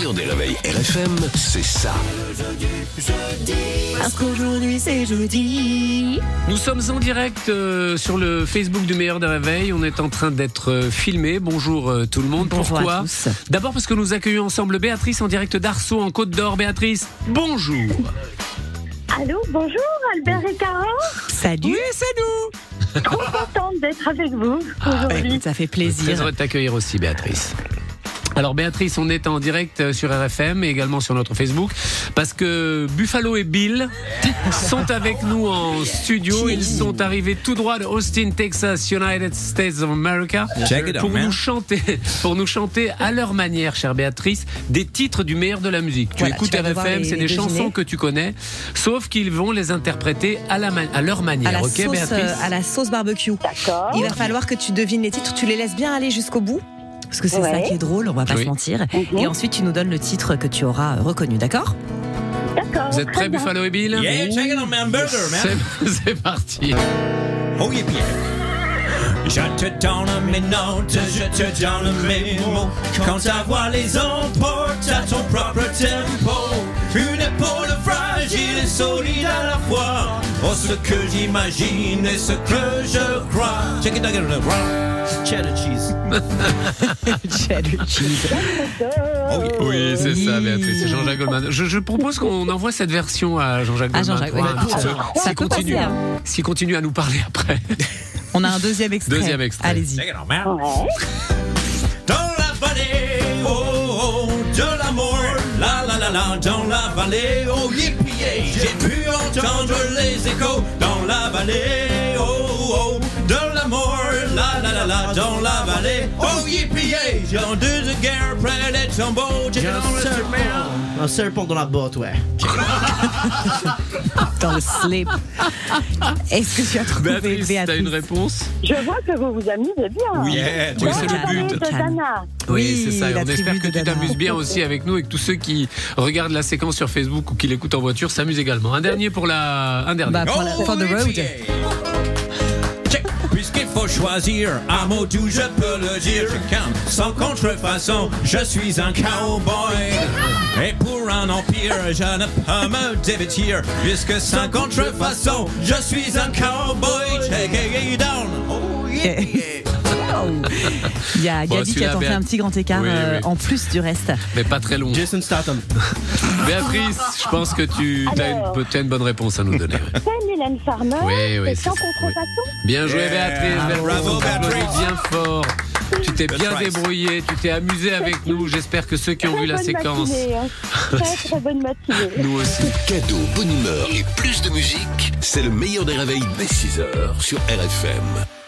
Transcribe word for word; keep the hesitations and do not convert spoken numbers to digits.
meilleur des réveils R F M, c'est ça. Parce qu'aujourd'hui c'est jeudi. Nous sommes en direct euh, sur le Facebook du meilleur des réveils. On est en train d'être euh, filmé. Bonjour euh, tout le monde. Bonjour Pourquoi à tous. D'abord parce que nous accueillons ensemble Béatrice en direct d'Arceau en Côte d'Or. Béatrice, bonjour. Allô, bonjour Albert et Caro. Salut. Oui, c'est nous. Trop contente d'être avec vous Bah, aujourd'hui. écoute, ça fait Très plaisir. heureux de t'accueillir aussi, Béatrice. Alors Béatrice, on est en direct sur R F M et également sur notre Facebook parce que Buffalo et Bill sont avec nous en studio. Ils sont arrivés tout droit de Austin, Texas, United States of America, Check it out, pour man. nous chanter, pour nous chanter à leur manière, chère Béatrice, des titres du meilleur de la musique. Tu Voilà, écoutes tu vas R F devoir M, les- c'est les des deviner. chansons que tu connais, sauf qu'ils vont les interpréter à, la ma- à leur À manière. la, Ok, sauce, Béatrice euh, à la sauce barbecue. D'accord. Il va falloir que tu devines les titres. Tu les laisses bien aller jusqu'au bout. Parce que c'est Ouais. ça qui est drôle, on va pas Oui. se mentir. Mhm. Et ensuite, tu nous donnes le titre que tu auras euh, reconnu, d'accord? D'accord. Vous êtes très prêts, bien. Buffalo et Bill? Yeah, check it out, man. Burger, man. C'est, c'est parti. Oh, yeah, yeah. Je te donne mes notes, je te donne mes mots. Quand ta voix les emporte à ton propre tempo. Une épaule fragile et solide à la fois. Oh, ce que j'imagine et ce que je crois. Check it out, check it out. Cheddar cheese. Cheddar cheese. Oh, yeah. Oui, c'est Oui. ça, Béatrice, c'est Jean-Jacques Goldman. Je, je propose qu'on envoie cette version à Jean-Jacques À Goldman. Jean-Jacques, pour ouais, un bah, petit peu. ça S'il peut continue, passer, hein. s'il continue à nous parler après. On a un deuxième extrait. Deuxième extrait. Allez-y. Check it out, man. Ouais. Dans la vallée, oh, oh, de l'amour, la la la la, dans la vallée, oh yippee, j'ai pu entendre les échos dans la vallée, oh, oh, de l'amour, la la la la, dans la vallée, oh yippee, j'ai entendu de guerre près des tombeaux, j'ai dans le serpent. Un serpent dans la botte, ouais. Dans le slip. Est-ce que tu as trouvé, Béatrice, Béatrice? t'as une réponse? Je vois que vous vous amusez bien. Yeah, Oui, Dans c'est la le vallée but. de Dana. Oui, c'est ça. Et la on espère tribu que de tu Dana. t'amuses bien aussi avec nous et que tous ceux qui regardent la séquence sur Facebook ou qui l'écoutent en voiture s'amusent également. Un dernier pour la, un dernier. Bah, pour, la, for the road. Check. Puisqu'il faut choisir un mot doux, je peux le dire. Je calme, sans contrefaçon, je suis un cowboy. Et pour un empire, je ne peux me dévêtir. Puisque sans contrefaçon, je suis un cowboy. Check it down. Oh yeah, yeah. Il y a Bon, Gabi qui celui-là, a tenté Béat- un petit grand écart Oui, euh, oui. en plus du reste. Mais pas très long. Jason Statham. Béatrice, je pense que tu as Alors. une, tu as une bonne réponse à nous donner. C'est Mylène Farmer. Oui, oui, C'est c'est sans ça, contrefaçon. Bien joué, Yeah, Béatrice. Béatrice, bravo, on t'applaudit Béatrice. bien fort. Tu t'es That's bien right. débrouillé, tu t'es amusé avec nous. J'espère que ceux qui ont Très vu la bonne séquence, matinée, hein. Très très bonne matinée. nous aussi. Cadeau, bonne humeur et plus de musique, c'est le meilleur des réveils dès six heures sur R F M.